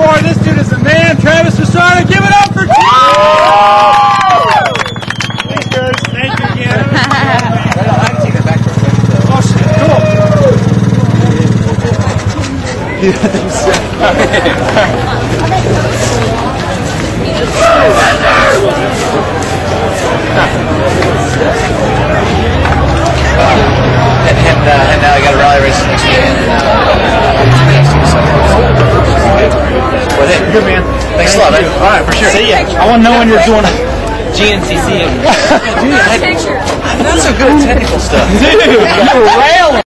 more. This dude is the man. Travis Pastrana, give it up for T! Thanks, guys. Thank you again. I can take that back for a second. Oh, shit. Cool. And now I got a rally race next weekend. Good, man. Thanks a lot, man. All right, for sure. See ya. I want to know when you're doing GNCC. Dude, I'm not so good at technical stuff. Dude, you're railing.